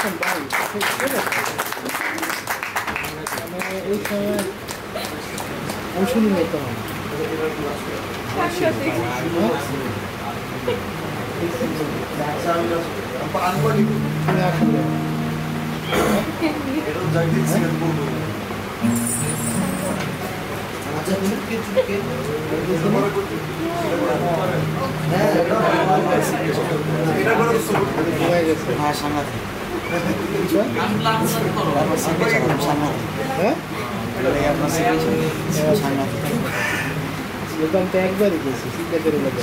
ভাই ঠিক আছে মানে এই সময় আমি শুনি নাই তো একবারই গেছি শিক্ষাদের লোক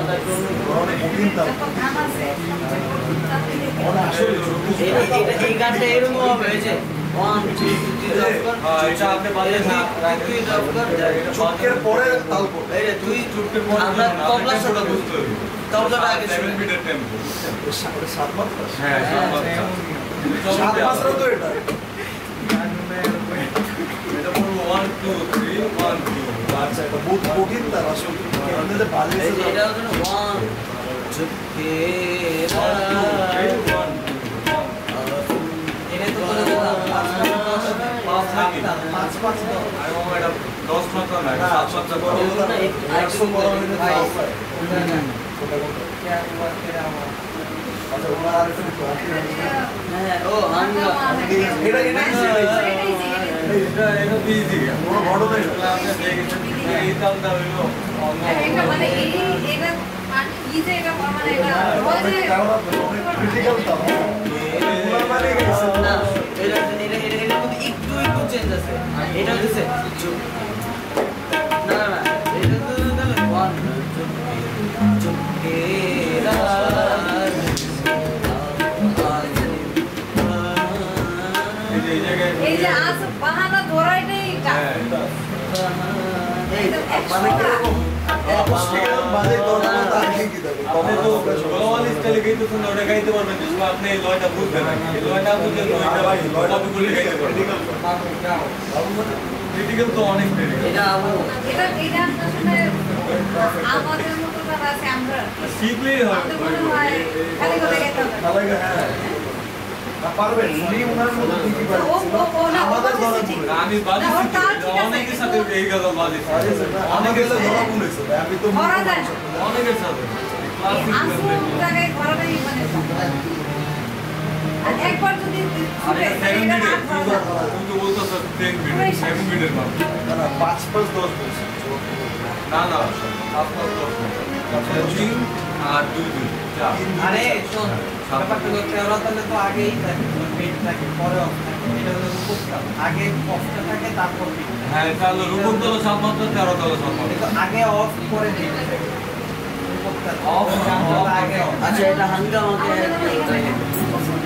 এই গানটা এরকম হবে যে 1 2 3 এটা আপনি বলে না তুই ড্রপ কর চুপকের পরে তাল পড়ে এই তুই চুপকের পরে আমরা তবলার সাথে বুঝতে হবে তবলাটা আগে 7 বিটের টেম্পো 7 মাত্রা হ্যাঁ 7 মাত্রা 7 মাত্রা তো এটা এটা পুরো 1 2 3 1 2 আচ্ছা এটা বহুত কঠিন তার আসলে আমাদের ভালো এটা হচ্ছে 1 চুপকে এটা তো বলে দাও 5 5 আই ওম এটা 10 মাত্রা না 7 মাত্রা বড় না 100 বড় হলে ভাই আচ্ছা ওরা আর একটু হ্যাঁ ও আমরা এটা বিজি বড় বড় নেই আপনি দেখেছেন এই তালটা হলো এটা মানে এটা কি যে এটা মানে এটা রোজে ক্রিটিক্যাল তাল মানে না এটা মধ্যে একটু চেঞ্জ আছে এটা হচ্ছে না না এটা তো তাহলে 1 চুপকে এই যে আজ বাহানা ধরাইটাই মানে কিরকম বাজে দরকার তার কি দেবে আপনি তো গ্লোবাল স্টাইলে গাইতেছেন ওটা গাইতে পারবেন না আপনি এই লয়টা বুঝবেন না এই লয়টা বুঝলে লয়টা কপি করে গাইতে পারবেন ক্রিটিক্যাল তো অনেক দেরি এটা এটা আসলে আমাদের মতো যারা আছে আমরা শিখলেই হয় মনে হয় খালি করে গেতে হবে ভালো হ্যাঁ না পারবেন উনি ওনার মতো কি পারে আমাদের ধরা পড়ে আমি বাজিছি অনেকের সাথে এই গেল বাজিছি অনেকের সাথে ধরা পড়েছে আমি তো ধরা যায় না। অনেকের সাথে আসল জায়গায় ঘরটাই মানে আর একবার যদি আরে ছুটে 7 এটা মিনিট না ধরা যায়। তুমি তো বলছো 10 মিনিট 7 মিনিটের মাপ না 5 10 বলছি না না আপনার তো 3 আর 2 4 আরে শোন ব্যাপারটা করতে ওরা তাহলে তো আগেই থাকে পেট থাকে পরে অফ থাকে এটা হলো রূপকটা আগে অফটা থাকে তারপর পেট হ্যাঁ তাহলে রূপক দল 7 মাত্রা 13 দল 7 মাত্রা কিন্তু আগে অফ করে পেট থাকে রূপকটা Off, গানটা off, আগে off. আচ্ছা এটা হাঙ্গামাকে আমাদের